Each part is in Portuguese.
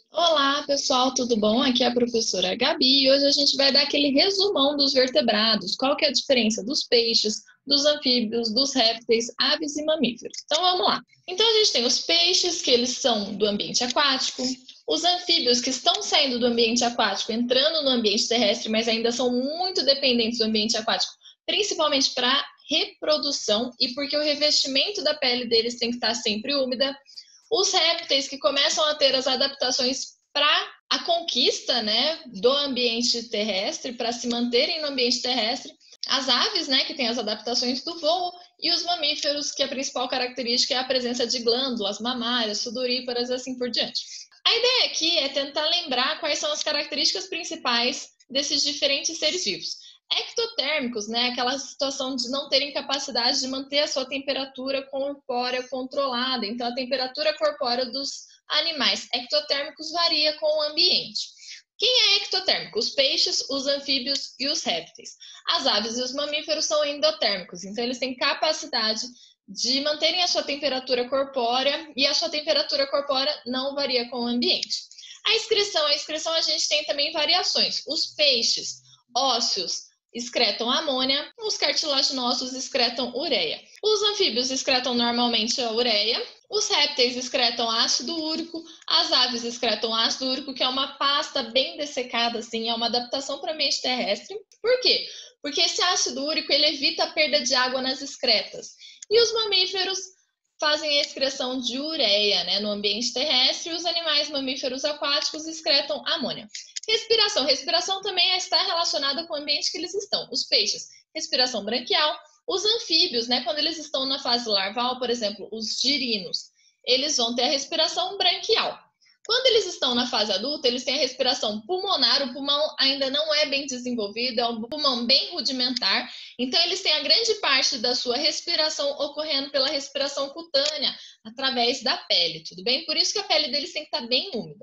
Olá, pessoal, tudo bom? Aqui é a professora Gabi e hoje a gente vai dar aquele resumão dos vertebrados. Qual que é a diferença dos peixes, dos anfíbios, dos répteis, aves e mamíferos? Então vamos lá. Então a gente tem os peixes, que eles são do ambiente aquático, os anfíbios que estão saindo do ambiente aquático, entrando no ambiente terrestre, mas ainda são muito dependentes do ambiente aquático, principalmente para reprodução e porque o revestimento da pele deles tem que estar sempre úmida. Os répteis que começam a ter as adaptações para a conquista, né, do ambiente terrestre, para se manterem no ambiente terrestre. As aves, né, que têm as adaptações do voo, e os mamíferos, que a principal característica é a presença de glândulas mamárias, sudoríparas e assim por diante. A ideia aqui é tentar lembrar quais são as características principais desses diferentes seres vivos. Ectotérmicos, né, aquela situação de não terem capacidade de manter a sua temperatura corpórea controlada. Então, a temperatura corpórea dos animais ectotérmicos varia com o ambiente. Quem é ectotérmico? Os peixes, os anfíbios e os répteis. As aves e os mamíferos são endotérmicos, então eles têm capacidade de manterem a sua temperatura corpórea e a sua temperatura corpórea não varia com o ambiente. A excreção a gente tem também variações. Os peixes ósseos excretam amônia, os cartilaginosos excretam ureia. Os anfíbios excretam normalmente a ureia, os répteis excretam ácido úrico, as aves excretam ácido úrico, que é uma pasta bem dessecada, assim, é uma adaptação para o ambiente terrestre. Por quê? Porque esse ácido úrico ele evita a perda de água nas excretas. E os mamíferos fazem a excreção de ureia, né, no ambiente terrestre, e os animais mamíferos aquáticos excretam amônia. Respiração. Respiração também está relacionada com o ambiente que eles estão. Os peixes, respiração branquial. Os anfíbios, né, quando eles estão na fase larval, por exemplo, os girinos, eles vão ter a respiração branquial. Quando eles estão na fase adulta, eles têm a respiração pulmonar. O pulmão ainda não é bem desenvolvido, é um pulmão bem rudimentar. Então, eles têm a grande parte da sua respiração ocorrendo pela respiração cutânea, através da pele, tudo bem? Por isso que a pele deles tem que estar bem úmida.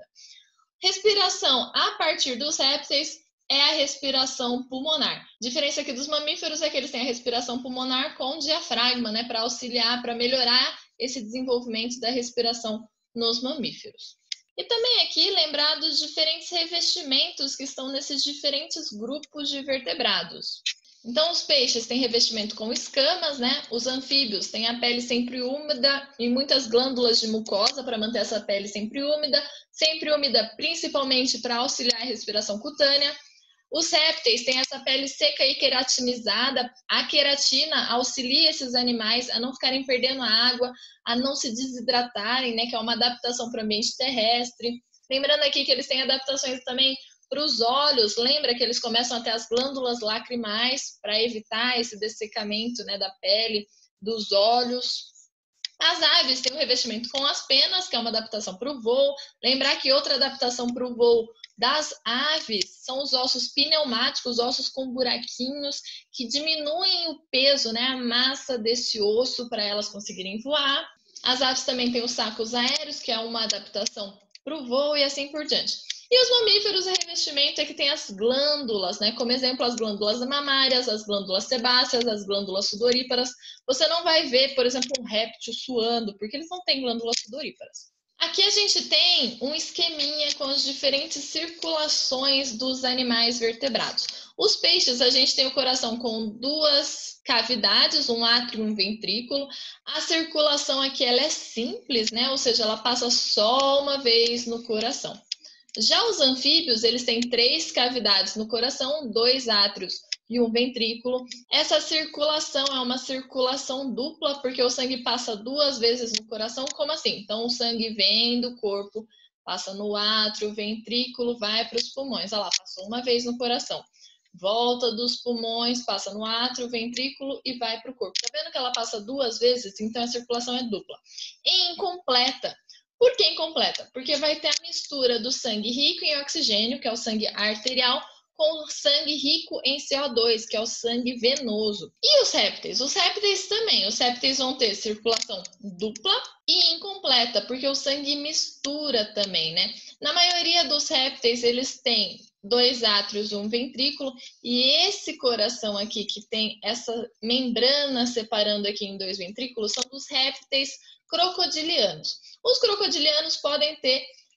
Respiração a partir dos répteis é a respiração pulmonar. A diferença aqui dos mamíferos é que eles têm a respiração pulmonar com diafragma, né, para auxiliar, para melhorar esse desenvolvimento da respiração nos mamíferos. E também aqui lembrar dos diferentes revestimentos que estão nesses diferentes grupos de vertebrados. Então, os peixes têm revestimento com escamas, né? Os anfíbios têm a pele sempre úmida e muitas glândulas de mucosa para manter essa pele sempre úmida principalmente para auxiliar a respiração cutânea. Os répteis têm essa pele seca e queratinizada. A queratina auxilia esses animais a não ficarem perdendo a água, a não se desidratarem, né? Que é uma adaptação para o ambiente terrestre. Lembrando aqui que eles têm adaptações também para os olhos, lembra que eles começam a ter as glândulas lacrimais para evitar esse dessecamento, né, da pele, dos olhos. As aves têm um revestimento com as penas, que é uma adaptação para o voo. Lembrar que outra adaptação para o voo das aves são os ossos pneumáticos, ossos com buraquinhos, que diminuem o peso, né, a massa desse osso para elas conseguirem voar. As aves também têm os sacos aéreos, que é uma adaptação para o voo e assim por diante. E os mamíferos, o revestimento é que tem as glândulas, né? Como exemplo, as glândulas mamárias, as glândulas sebáceas, as glândulas sudoríparas. Você não vai ver, por exemplo, um réptil suando, porque eles não têm glândulas sudoríparas. Aqui a gente tem um esqueminha com as diferentes circulações dos animais vertebrados. Os peixes, a gente tem o coração com duas cavidades, um átrio e um ventrículo. A circulação aqui ela é simples, né? Ou seja, ela passa só uma vez no coração. Já os anfíbios, eles têm 3 cavidades no coração, 2 átrios e um ventrículo. Essa circulação é uma circulação dupla, porque o sangue passa 2 vezes no coração. Como assim? Então, o sangue vem do corpo, passa no átrio, ventrículo, vai para os pulmões. Olha lá, passou uma vez no coração. Volta dos pulmões, passa no átrio, ventrículo e vai para o corpo. Tá vendo que ela passa 2 vezes? Então, a circulação é dupla. Incompleta. Por que incompleta? Porque vai ter a mistura do sangue rico em oxigênio, que é o sangue arterial, com o sangue rico em CO2, que é o sangue venoso. E os répteis? Os répteis também. Os répteis vão ter circulação dupla e incompleta, porque o sangue mistura também, né? Na maioria dos répteis, eles têm 2 átrios e um ventrículo, e esse coração aqui, que tem essa membrana separando aqui em 2 ventrículos, são dos répteis crocodilianos. Os crocodilianos podem ter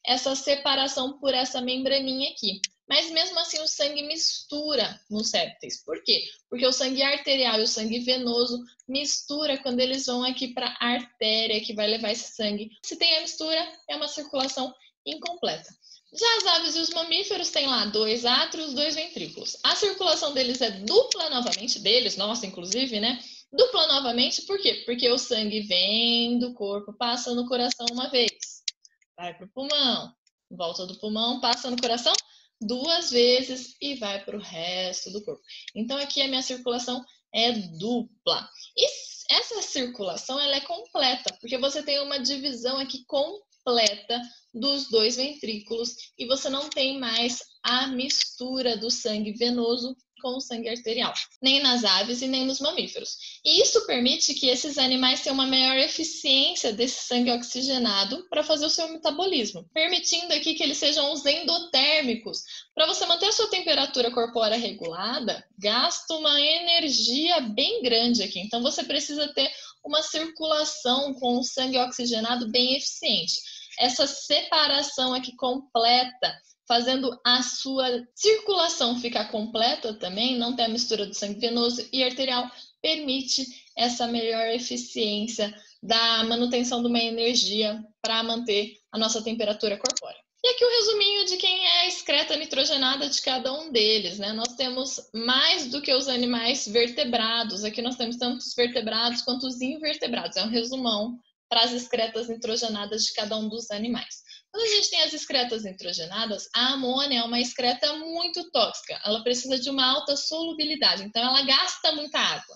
essa separação por essa membraninha aqui. Mas mesmo assim o sangue mistura nos répteis. Por quê? Porque o sangue arterial e o sangue venoso mistura quando eles vão aqui para a artéria que vai levar esse sangue. Se tem a mistura, é uma circulação incompleta. Já as aves e os mamíferos têm lá 2 átrios, 2 ventrículos. A circulação deles é dupla novamente, nossa inclusive, né? Dupla novamente, por quê? Porque o sangue vem do corpo, passa no coração uma vez, vai para o pulmão, volta do pulmão, passa no coração 2 vezes e vai para o resto do corpo. Então aqui a minha circulação é dupla. E essa circulação ela é completa, porque você tem uma divisão aqui completa dos 2 ventrículos e você não tem mais a mistura do sangue venoso com o sangue arterial, nem nas aves e nem nos mamíferos. E isso permite que esses animais tenham uma maior eficiência desse sangue oxigenado para fazer o seu metabolismo, permitindo aqui que eles sejam os endotérmicos. Para você manter a sua temperatura corpórea regulada, gasta uma energia bem grande aqui. Então você precisa ter uma circulação com o sangue oxigenado bem eficiente. Essa separação aqui completa, fazendo a sua circulação ficar completa também, não ter a mistura do sangue venoso e arterial, permite essa melhor eficiência da manutenção de uma energia para manter a nossa temperatura corpórea. E aqui o resuminho de quem é a excreta nitrogenada de cada um deles, né? Nós temos mais do que os animais vertebrados. Aqui nós temos tanto os vertebrados quanto os invertebrados. É um resumão para as excretas nitrogenadas de cada um dos animais. Quando a gente tem as excretas nitrogenadas, a amônia é uma excreta muito tóxica. Ela precisa de uma alta solubilidade, então ela gasta muita água.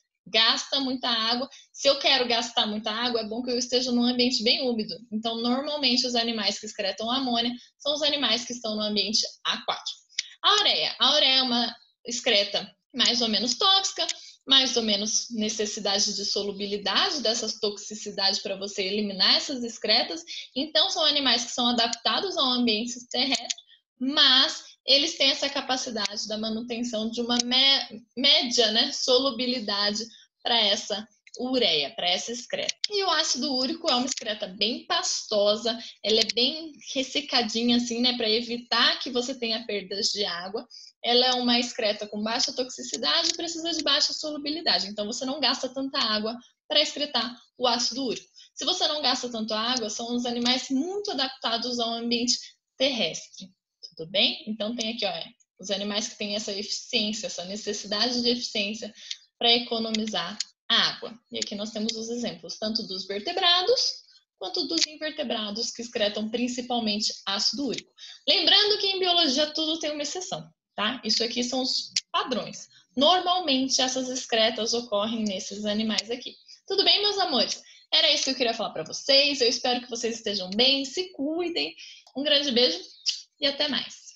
Se eu quero gastar muita água, é bom que eu esteja num ambiente bem úmido. Então, normalmente, os animais que excretam amônia são os animais que estão no ambiente aquático. A ureia é uma excreta mais ou menos tóxica, mais ou menos necessidade de solubilidade dessas toxicidades para você eliminar essas excretas. Então, são animais que são adaptados ao ambiente terrestre, mas eles têm essa capacidade da manutenção de uma média, né, solubilidade para essa ureia, para essa excreta. E o ácido úrico é uma excreta bem pastosa, ela é bem ressecadinha assim, né, para evitar que você tenha perdas de água. Ela é uma excreta com baixa toxicidade e precisa de baixa solubilidade, então você não gasta tanta água para excretar o ácido úrico. Se você não gasta tanto água, são os animais muito adaptados ao ambiente terrestre. Tudo bem? Então tem aqui, ó, os animais que têm essa eficiência, essa necessidade de eficiência para economizar a água. E aqui nós temos os exemplos, tanto dos vertebrados quanto dos invertebrados, que excretam principalmente ácido úrico. Lembrando que em biologia tudo tem uma exceção, tá? Isso aqui são os padrões. Normalmente essas excretas ocorrem nesses animais aqui. Tudo bem, meus amores? Era isso que eu queria falar para vocês. Eu espero que vocês estejam bem, se cuidem. Um grande beijo e até mais.